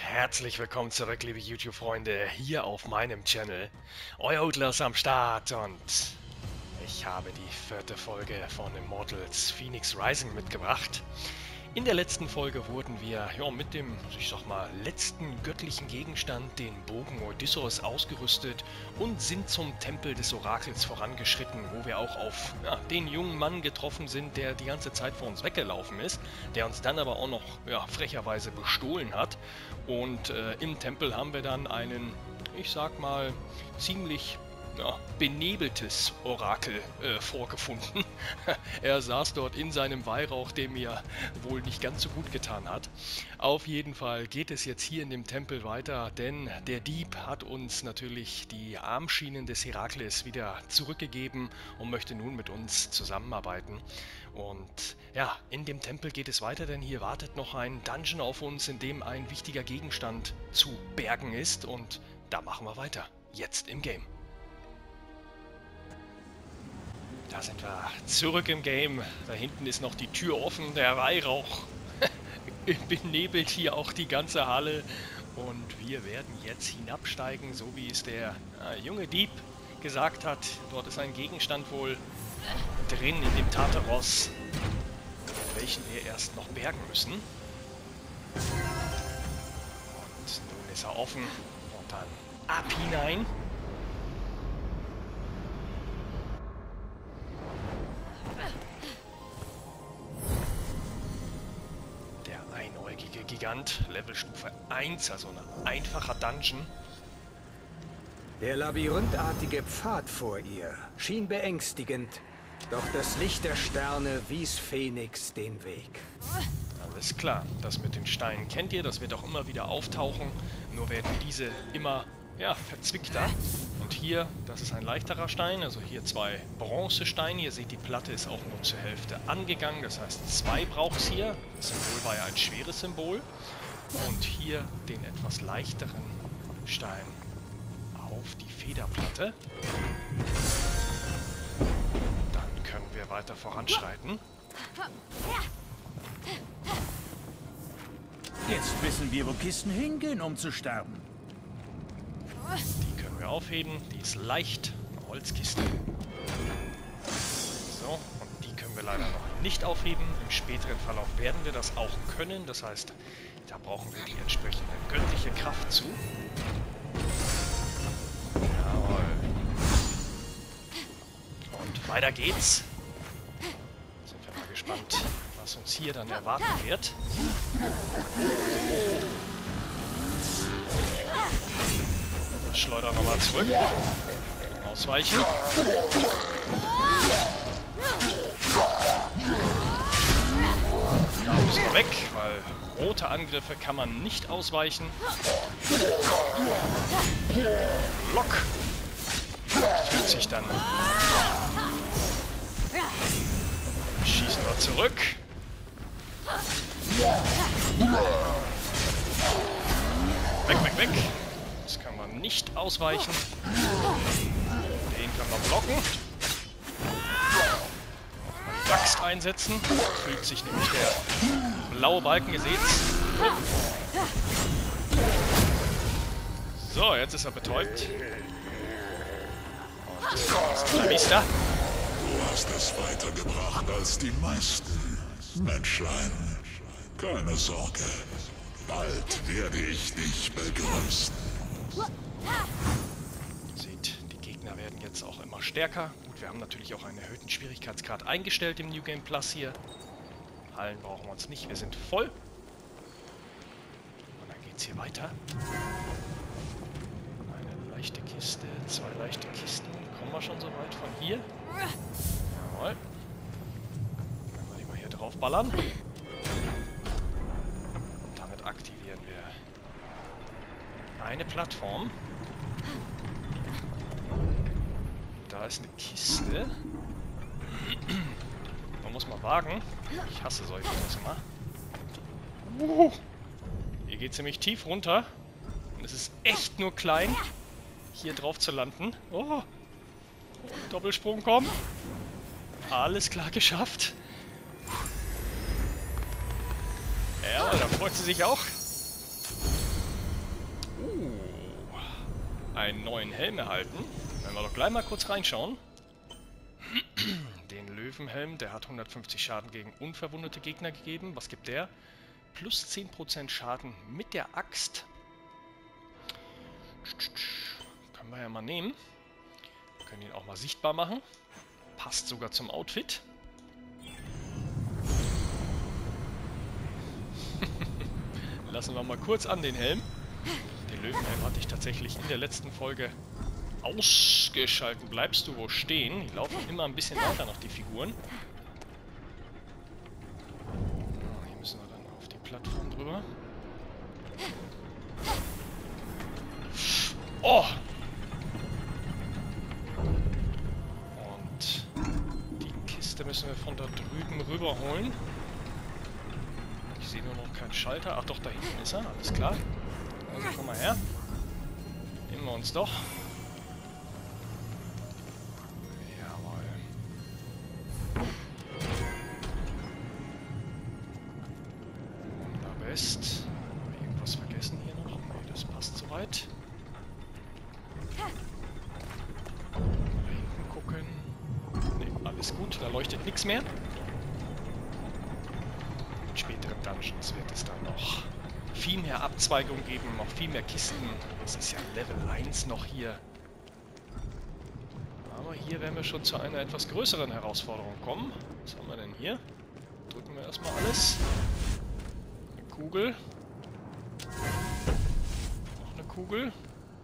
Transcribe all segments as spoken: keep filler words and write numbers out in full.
Herzlich willkommen zurück, liebe YouTube-Freunde, hier auf meinem Channel. Euer Outler ist am Start und ich habe die vierte Folge von Immortals Phoenix Rising mitgebracht. In der letzten Folge wurden wir ja, mit dem, ich sag mal, letzten göttlichen Gegenstand, den Bogen Odysseus, ausgerüstet und sind zum Tempel des Orakels vorangeschritten, wo wir auch auf ja, den jungen Mann getroffen sind, der die ganze Zeit vor uns weggelaufen ist, der uns dann aber auch noch ja, frecherweise bestohlen hat. Und äh, im Tempel haben wir dann einen, ich sag mal, ziemlich ja, benebeltes Orakel äh, vorgefunden. Er saß dort in seinem Weihrauch, der mir wohl nicht ganz so gut getan hat. Auf jeden Fall geht es jetzt hier in dem Tempel weiter, denn der Dieb hat uns natürlich die Armschienen des Herakles wieder zurückgegeben und möchte nun mit uns zusammenarbeiten. Und ja, in dem Tempel geht es weiter, denn hier wartet noch ein Dungeon auf uns, in dem ein wichtiger Gegenstand zu bergen ist. Und da machen wir weiter, jetzt im Game. Da sind wir zurück im Game. Da hinten ist noch die Tür offen. Der Weihrauch benebelt hier auch die ganze Halle. Und wir werden jetzt hinabsteigen, so wie es der äh, junge Dieb gesagt hat. Dort ist ein Gegenstand wohl drin in dem Tartaros, welchen wir erst noch bergen müssen. Und nun ist er offen. Und dann ab hinein. Gigant, Levelstufe eins, also ein einfacher Dungeon. Der labyrinthartige Pfad vor ihr schien beängstigend, doch das Licht der Sterne wies Phoenix den Weg. Alles klar, das mit den Steinen kennt ihr, das wird auch immer wieder auftauchen, nur werden diese immer ja, verzwickter. Und hier, das ist ein leichterer Stein, also hier zwei Bronzesteine. Ihr seht, die Platte ist auch nur zur Hälfte angegangen, das heißt zwei braucht es hier. Das Symbol war ja ein schweres Symbol. Und hier den etwas leichteren Stein auf die Federplatte. Dann können wir weiter voranschreiten. Jetzt wissen wir, wo Kisten hingehen, um zu sterben. Die können wir aufheben. Die ist leicht. Eine Holzkiste. So, und die können wir leider noch nicht aufheben. Im späteren Verlauf werden wir das auch können. Das heißt, da brauchen wir die entsprechende göttliche Kraft zu. Jawohl. Und weiter geht's. Sind wir mal gespannt, was uns hier dann erwarten wird. Schleudern wir mal zurück. Ausweichen. Da müssen wir weg, weil rote Angriffe kann man nicht ausweichen. Lock. Fühlt sich dann. Schießen wir zurück. Weg, weg, weg. Das kann man nicht ausweichen. Den können wir blocken. Die Axt einsetzen. Fühlt sich nämlich der blaue Balken, ihr seht's. So, jetzt ist er betäubt. Und jetzt ist Vista. Du hast es weitergebracht als die meisten, Menschlein. Keine Sorge. Bald werde ich dich begrüßen. Seht, die Gegner werden jetzt auch immer stärker. Gut, wir haben natürlich auch einen erhöhten Schwierigkeitsgrad eingestellt im New Game Plus hier. Hallen brauchen wir uns nicht, wir sind voll. Und dann geht's hier weiter. Eine leichte Kiste, zwei leichte Kisten. Kommen wir schon so weit von hier? Jawohl. Dann würde ich mal hier drauf ballern. Und damit aktivieren wir eine Plattform. Da ist eine Kiste. Man muss mal wagen. Ich hasse solche Dinge immer. Uh, hier geht ziemlich tief runter. Und es ist echt nur klein, hier drauf zu landen. Oh, Doppelsprung kommen. Alles klar geschafft. Ja, da freut sie sich auch. einen neuen Helm erhalten. Wenn wir doch gleich mal kurz reinschauen. Den Löwenhelm, der hat hundertfünfzig Schaden gegen unverwundete Gegner gegeben. Was gibt der? Plus zehn Prozent Schaden mit der Axt. Können wir ja mal nehmen. Wir können ihn auch mal sichtbar machen. Passt sogar zum Outfit. Lassen wir mal kurz an den Helm. Den Löwenhelm hatte ich tatsächlich in der letzten Folge ausgeschalten. Bleibst du wo stehen? Die laufen immer ein bisschen weiter noch, die Figuren. Hier müssen wir dann auf die Plattform drüber. Oh! Und die Kiste müssen wir von da drüben rüberholen. Ich sehe nur noch keinen Schalter. Ach doch, da hinten ist er. Alles klar. Also komm mal her. Nehmen wir uns doch. Jawohl. Wunderbest. Haben wir irgendwas vergessen hier noch? Nee, das passt soweit. Mal hinten gucken. Ne, alles gut. Da leuchtet nichts mehr. In späteren Dungeons wird es dann noch viel mehr Abzweigungen geben, noch viel mehr Kisten. Das ist ja Level eins noch hier. Aber hier werden wir schon zu einer etwas größeren Herausforderung kommen. Was haben wir denn hier? Drücken wir erstmal alles. Eine Kugel. Noch eine Kugel.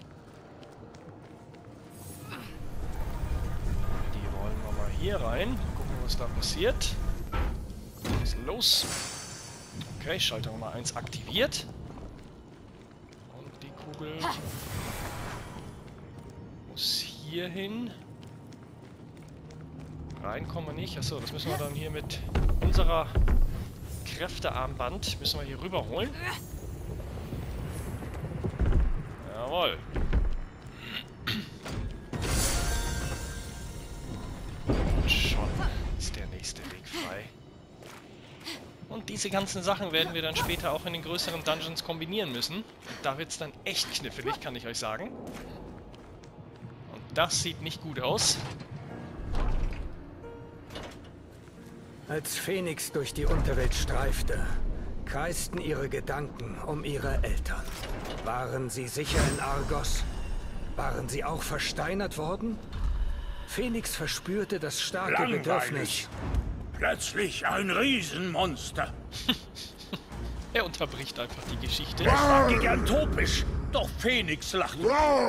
Die rollen wir mal hier rein. Gucken, was da passiert. Was ist los? Okay, Schalter Nummer eins aktiviert. Und die Kugel muss hier hin. Reinkommen wir nicht. Achso, das müssen wir dann hier mit unserer Kräftearmband müssen wir hier rüberholen. Jawohl. Und schon ist der nächste Weg frei. Und diese ganzen Sachen werden wir dann später auch in den größeren Dungeons kombinieren müssen. Und da wird es dann echt knifflig, kann ich euch sagen. Und das sieht nicht gut aus. Als Phoenix durch die Unterwelt streifte, kreisten ihre Gedanken um ihre Eltern. Waren sie sicher in Argos? Waren sie auch versteinert worden? Phoenix verspürte das starke Langweilig. Bedürfnis. Plötzlich ein Riesenmonster. Er unterbricht einfach die Geschichte. Es war gigantopisch. Doch Phoenix lacht.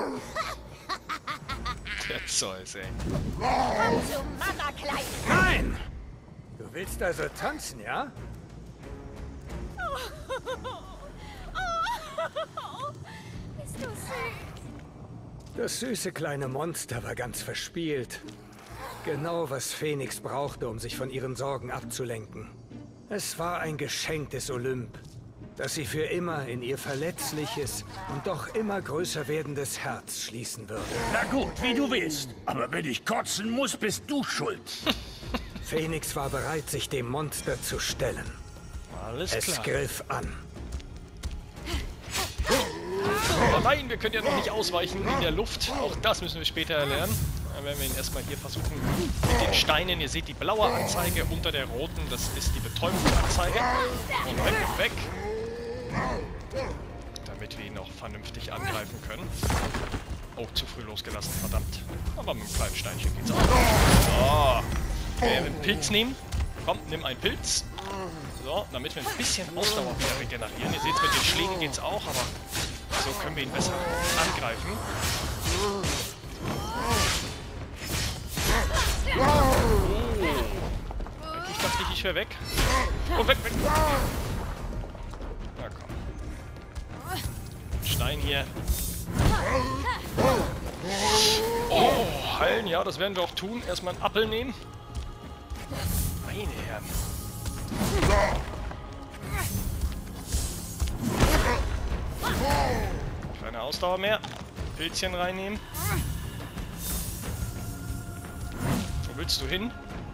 Der Zeus, ey. Zum Mama-Kleid. Nein! Du willst also tanzen, ja? Bist du süß? Das süße kleine Monster war ganz verspielt. Genau, was Phoenix brauchte, um sich von ihren Sorgen abzulenken. Es war ein Geschenk des Olymp, das sie für immer in ihr verletzliches und doch immer größer werdendes Herz schließen würde. Na gut, wie du willst. Aber wenn ich kotzen muss, bist du schuld. Phoenix war bereit, sich dem Monster zu stellen. Alles Es klar. griff an. Oh nein, wir können ja noch nicht ausweichen in der Luft. Auch das müssen wir später erlernen. Dann werden wir ihn erstmal hier versuchen mit den Steinen. Ihr seht die blaue Anzeige unter der roten. Das ist die Betäubungsanzeige. Und weg, weg. Damit wir ihn noch vernünftig angreifen können. Oh, zu früh losgelassen, verdammt. Aber mit einem kleinen Steinchen geht's auch. So. Wir werden einen Pilz nehmen. Komm, nimm einen Pilz. So, damit wir ein bisschen Ausdauer wieder regenerieren. Ihr seht, mit den Schlägen geht's auch, aber so können wir ihn besser angreifen. Oh. Ich dachte, ich wäre weg. Oh, weg, weg. Na komm. Stein hier. Oh, heilen, ja, das werden wir auch tun. Erstmal einen Apfel nehmen. Meine Herren. Keine Ausdauer mehr. Pilzchen reinnehmen. Wo willst du hin?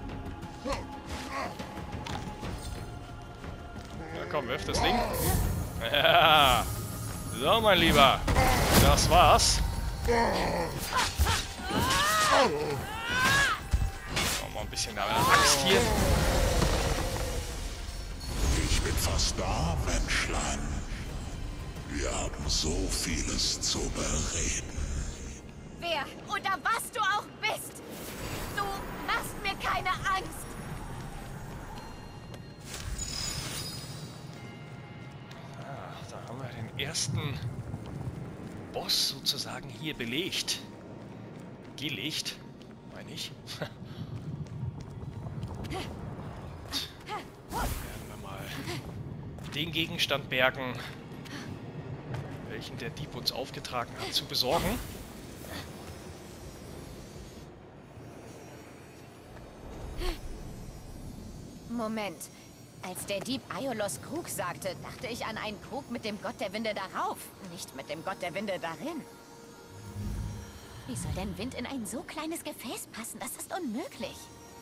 Na komm, wirf das Ding. Ja. So, mein Lieber. Das war's. Mal ein bisschen nach der Axt hier. Ich bin fast da, Menschlein. Wir haben so vieles zu bereden. Wer oder was du auch bist, du machst mir keine Angst. Ah, da haben wir den ersten Boss sozusagen hier belegt. Gelegt, meine ich. Werden wir mal den Gegenstand bergen, welchen der Dieb uns aufgetragen hat zu besorgen. Moment. Als der Dieb Aiolos Krug sagte, dachte ich an einen Krug mit dem Gott der Winde darauf, nicht mit dem Gott der Winde darin. Wie soll denn Wind in ein so kleines Gefäß passen? Das ist unmöglich.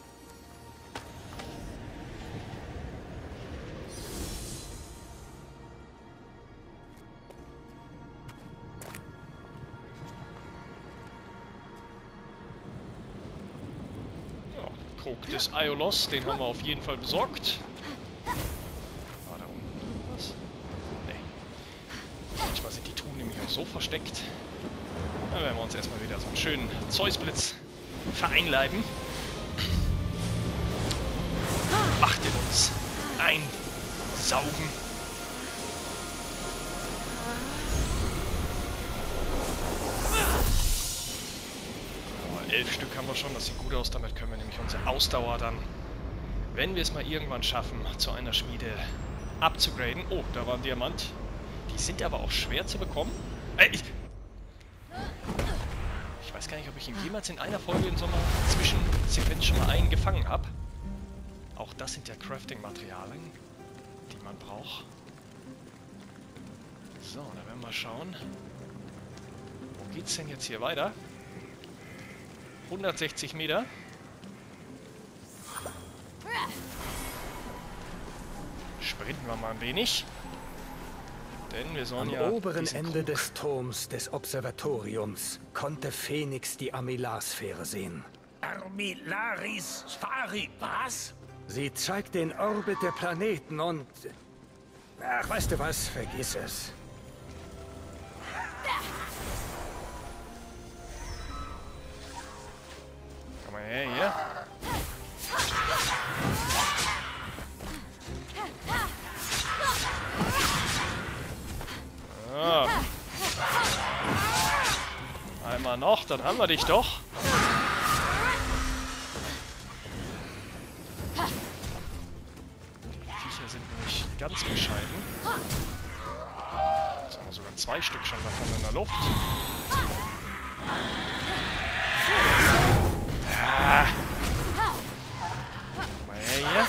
Ja, Krug des Aiolos, den haben wir auf jeden Fall besorgt. War da unten was? Nee. Manchmal sind die Truhen nämlich auch so versteckt. Da werden wir uns erstmal wieder so einen schönen Zeusblitz vereinleiben. Macht in uns einsaugen. Aber elf Stück haben wir schon, das sieht gut aus. Damit können wir nämlich unsere Ausdauer dann, wenn wir es mal irgendwann schaffen, zu einer Schmiede abzugraden. Oh, da war ein Diamant. Die sind aber auch schwer zu bekommen. Äh, ich Ich weiß gar nicht, ob ich ihn jemals in einer Folge in so einer Zwischensequenz schon mal einen gefangen habe. Auch das sind ja Crafting-Materialien, die man braucht. So, dann werden wir mal schauen. Wo geht's denn jetzt hier weiter? hundertsechzig Meter. Sprinten wir mal ein wenig. Denn wir sollen Am ja oberen diesen Ende Krug des Turms des Observatoriums konnte Phoenix die Armillarsphäre sehen. Armillaris Sphari, was? Sie zeigt den Orbit der Planeten und... Ach, weißt du was? Vergiss es. Komm mal her hier. Ah. Einmal noch, dann haben wir dich doch. Die Viecher sind nämlich ganz bescheiden. Jetzt haben wir sogar zwei Stück schon davon in der Luft. Ah. Mal her hier.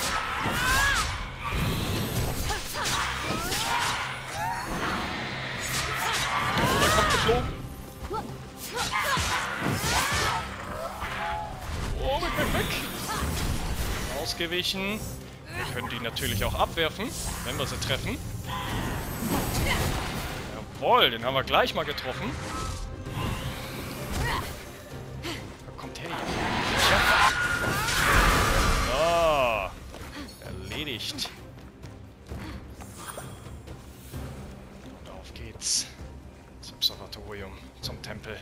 Oh, weg, weg, weg. Ausgewichen. Wir können die natürlich auch abwerfen, wenn wir sie treffen. Jawohl, den haben wir gleich mal getroffen. Da kommt her hier. So. Erledigt. Und auf geht's. Zum Observatorium, zum Tempel.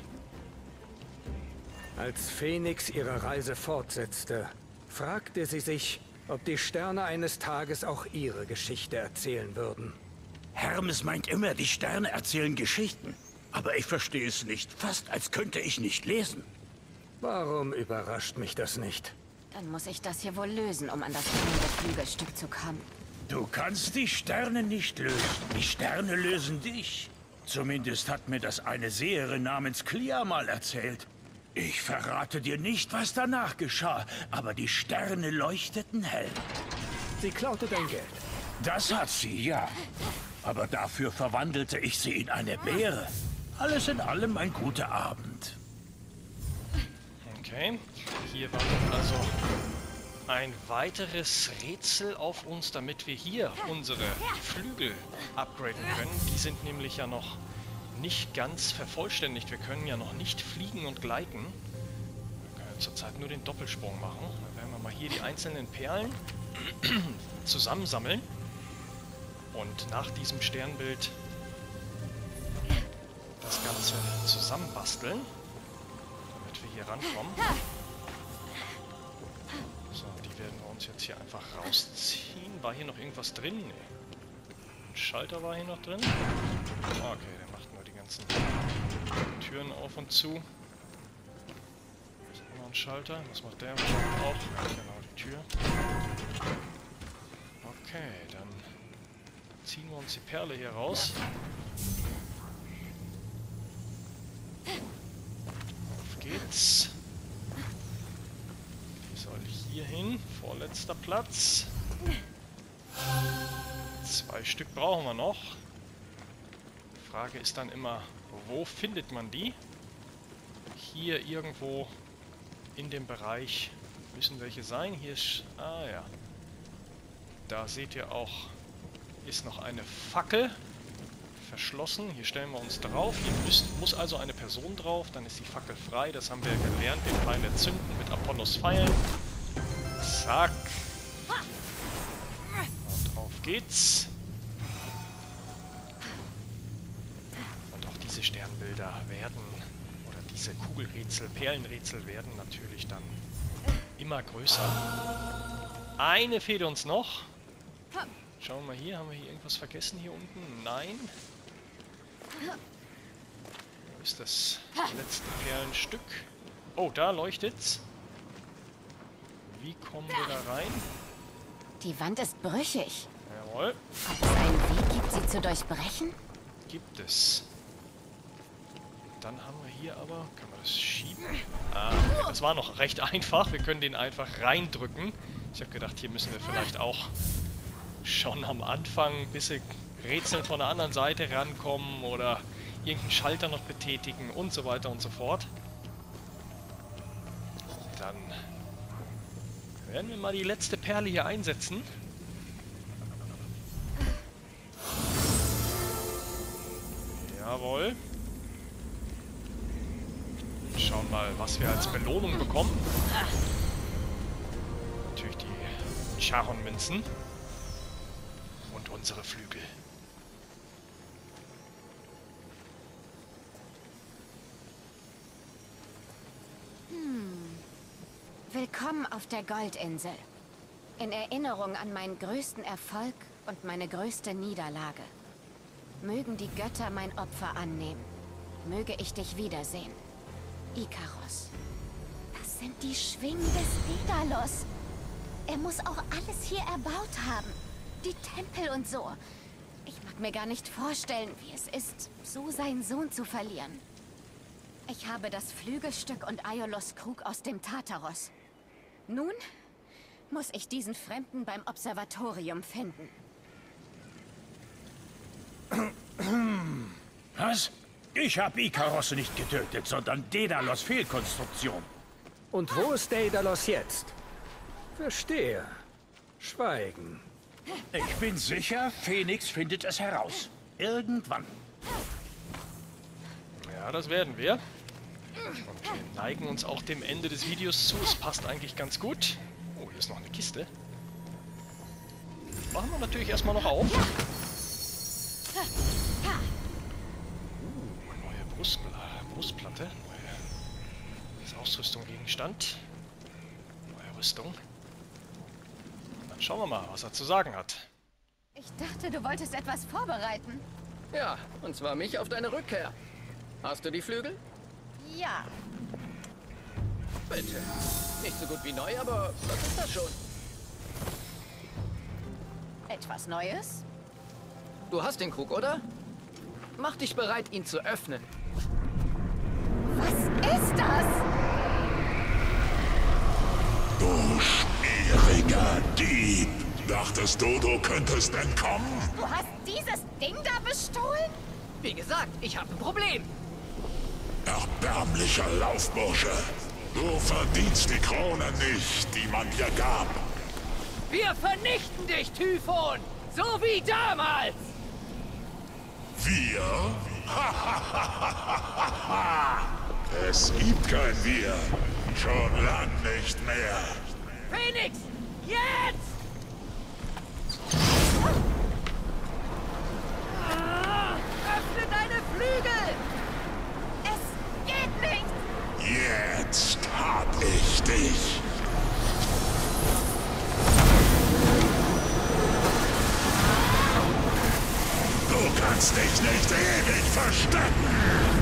Als Phoenix ihre Reise fortsetzte, fragte sie sich, ob die Sterne eines Tages auch ihre Geschichte erzählen würden. Hermes meint immer, die Sterne erzählen Geschichten. Aber ich verstehe es nicht. Fast als könnte ich nicht lesen. Warum überrascht mich das nicht? Dann muss ich das hier wohl lösen, um an das andere Flügelstück zu kommen. Du kannst die Sterne nicht lösen. Die Sterne lösen dich. Zumindest hat mir das eine Seherin namens Clea mal erzählt. Ich verrate dir nicht, was danach geschah, aber die Sterne leuchteten hell. Sie klaute dein Geld. Das hat sie, ja. Aber dafür verwandelte ich sie in eine Beere. Alles in allem ein guter Abend. Okay, hier wartet also ein weiteres Rätsel auf uns, damit wir hier unsere Flügel upgraden können. Die sind nämlich ja noch nicht ganz vervollständigt. Wir können ja noch nicht fliegen und gleiten. Wir können zurzeit nur den Doppelsprung machen. Dann werden wir mal hier die einzelnen Perlen zusammensammeln. Und nach diesem Sternbild das Ganze zusammenbasteln, damit wir hier rankommen. So, die werden wir uns jetzt hier einfach rausziehen. War hier noch irgendwas drin? Nee. Ein Schalter war hier noch drin. Okay, der macht nur die ganzen Türen auf und zu. Ist auch noch ein Schalter. Was macht der? Auch. Ja, genau, die Tür. Okay, dann ziehen wir uns die Perle hier raus. Auf geht's. Die soll hier hin. Vorletzter Platz. Zwei Stück brauchen wir noch. Die Frage ist dann immer, wo findet man die? Hier irgendwo in dem Bereich müssen welche sein. Hier ist... Ah ja. Da seht ihr auch, ist noch eine Fackel verschlossen. Hier stellen wir uns drauf. Hier müsst, muss also eine Person drauf. Dann ist die Fackel frei. Das haben wir gelernt. Den Pfeil erzünden mit Apollos Pfeilen. Zack. Und drauf geht's. Und auch diese Sternbilder werden, oder diese Kugelrätsel, Perlenrätsel werden natürlich dann immer größer. Eine fehlt uns noch. Schauen wir mal hier. Haben wir hier irgendwas vergessen hier unten? Nein. Wo ist das letzte Perlenstück? Oh, da leuchtet's. Wie kommen wir da rein? Die Wand ist brüchig. Jawohl. Ob es einen Weg gibt, sie zu durchbrechen? Gibt es. Dann haben wir hier aber... Kann man das schieben? Ah, das war noch recht einfach. Wir können den einfach reindrücken. Ich habe gedacht, hier müssen wir vielleicht auch schon am Anfang ein bisschen Rätsel von der anderen Seite rankommen oder irgendeinen Schalter noch betätigen und so weiter und so fort. Dann werden wir mal die letzte Perle hier einsetzen. Jawohl. Schauen mal, was wir als Belohnung bekommen. Natürlich die Charon-Münzen. Und unsere Flügel. Hm. Willkommen auf der Goldinsel. In Erinnerung an meinen größten Erfolg und meine größte Niederlage. Mögen die Götter mein Opfer annehmen. Möge ich dich wiedersehen. Ikaros. Das sind die Schwingen des Daedalus. Er muss auch alles hier erbaut haben. Die Tempel und so. Ich mag mir gar nicht vorstellen, wie es ist, so seinen Sohn zu verlieren. Ich habe das Flügelstück und Aiolos Krug aus dem Tartaros. Nun muss ich diesen Fremden beim Observatorium finden. Was? Ich habe Ikaros nicht getötet, sondern Daedalos Fehlkonstruktion. Und wo ist Daedalos jetzt? Verstehe. Schweigen. Ich bin sicher, Phoenix findet es heraus. Irgendwann. Ja, das werden wir. Und wir neigen uns auch dem Ende des Videos zu. Es passt eigentlich ganz gut. Oh, hier ist noch eine Kiste. Machen wir natürlich erstmal noch auf. Uh, neue Brustpla Brustplatte. Neue Ausrüstung, Gegenstand. Neue Rüstung. Schauen wir mal, was er zu sagen hat. Ich dachte, du wolltest etwas vorbereiten. Ja, und zwar mich auf deine Rückkehr. Hast du die Flügel? Ja. Bitte. Nicht so gut wie neu, aber was ist das schon? Etwas Neues? Du hast den Krug, oder? Mach dich bereit, ihn zu öffnen. Was ist das? Du schmieriger Dieb! Dachtest du, du könntest entkommen? Du hast dieses Ding da bestohlen? Wie gesagt, ich habe ein Problem. Erbärmlicher Laufbursche! Du verdienst die Krone nicht, die man dir gab. Wir vernichten dich, Typhon! So wie damals! Wir? Es gibt kein Wir. Schon lang nicht mehr. Phoenix! Jetzt! Öffne deine Flügel! Es geht nicht! Jetzt hab ich dich. Du kannst dich nicht ewig verstecken.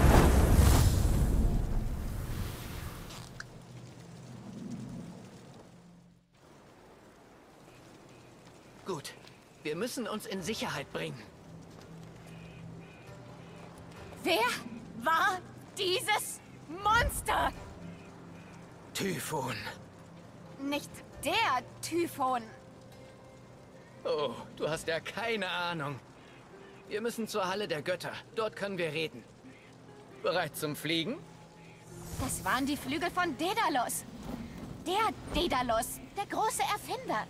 Gut. Wir müssen uns in Sicherheit bringen. Wer war dieses Monster? Typhon. Nicht der Typhon. Oh, du hast ja keine Ahnung. Wir müssen zur Halle der Götter. Dort können wir reden. Bereit zum Fliegen? Das waren die Flügel von Daedalus. Der Daedalus, der große Erfinder.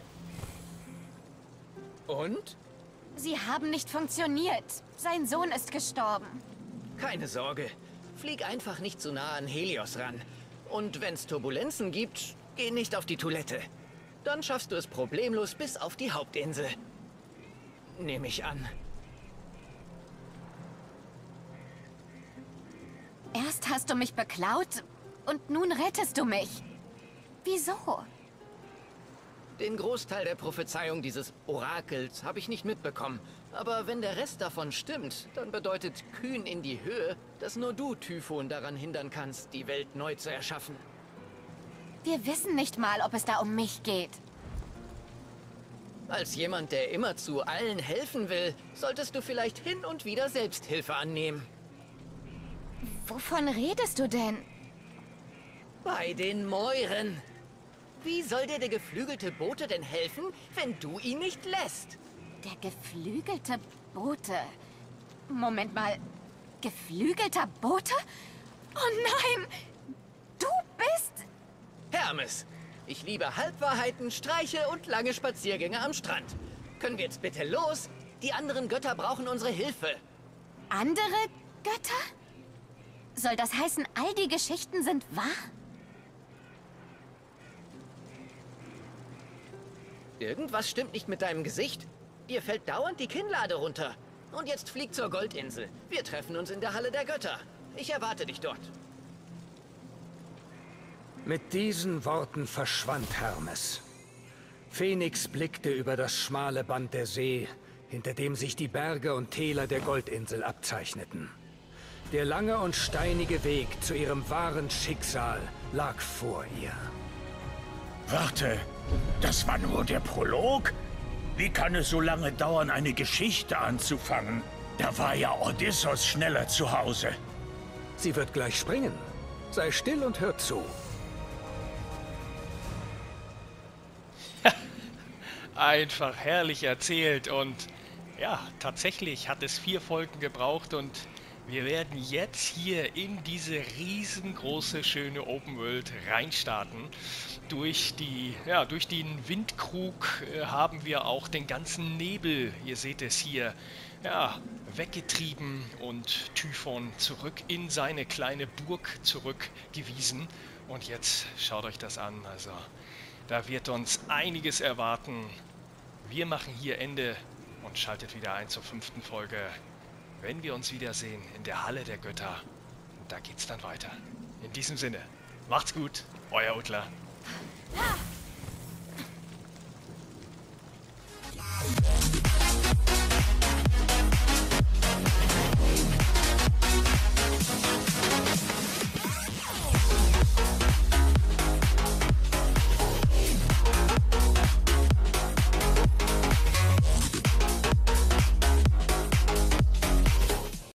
Und? Sie haben nicht funktioniert. Sein Sohn ist gestorben. Keine Sorge. Flieg einfach nicht zu nah an Helios ran. Und wenn's Turbulenzen gibt, geh nicht auf die Toilette. Dann schaffst du es problemlos bis auf die Hauptinsel. Nehme ich an. Erst hast du mich beklaut und nun rettest du mich. Wieso? Den Großteil der Prophezeiung dieses Orakels habe ich nicht mitbekommen. Aber wenn der Rest davon stimmt, dann bedeutet kühn in die Höhe, dass nur du, Typhon, daran hindern kannst, die Welt neu zu erschaffen. Wir wissen nicht mal, ob es da um mich geht. Als jemand, der immerzu allen helfen will, solltest du vielleicht hin und wieder Selbsthilfe annehmen. Wovon redest du denn? Bei den Mäuren. Wie soll dir der geflügelte Bote denn helfen, wenn du ihn nicht lässt? Der geflügelte Bote. Moment mal. Geflügelter Bote? Oh nein! Du bist... Hermes. Ich liebe Halbwahrheiten, Streiche und lange Spaziergänge am Strand. Können wir jetzt bitte los? Die anderen Götter brauchen unsere Hilfe. Andere Götter? Soll das heißen, all die Geschichten sind wahr? Irgendwas stimmt nicht mit deinem Gesicht. Dir fällt dauernd die Kinnlade runter. Und jetzt flieg zur Goldinsel. Wir treffen uns in der Halle der Götter. Ich erwarte dich dort. Mit diesen Worten verschwand Hermes. Phoenix blickte über das schmale Band der See, hinter dem sich die Berge und Täler der Goldinsel abzeichneten. Der lange und steinige Weg zu ihrem wahren Schicksal lag vor ihr. Warte, das war nur der Prolog? Wie kann es so lange dauern, eine Geschichte anzufangen? Da war ja Odysseus schneller zu Hause. Sie wird gleich springen. Sei still und hör zu. Einfach herrlich erzählt und ja, tatsächlich hat es vier Folgen gebraucht und wir werden jetzt hier in diese riesengroße, schöne Open World reinstarten. Durch die, ja, durch den Windkrug äh, haben wir auch den ganzen Nebel, ihr seht es hier, ja, weggetrieben und Typhon zurück in seine kleine Burg zurückgewiesen. Und jetzt schaut euch das an, also da wird uns einiges erwarten. Wir machen hier Ende und schaltet wieder ein zur fünften Folge, wenn wir uns wiedersehen in der Halle der Götter. Und da geht's dann weiter. In diesem Sinne, macht's gut, euer Utler. Ah!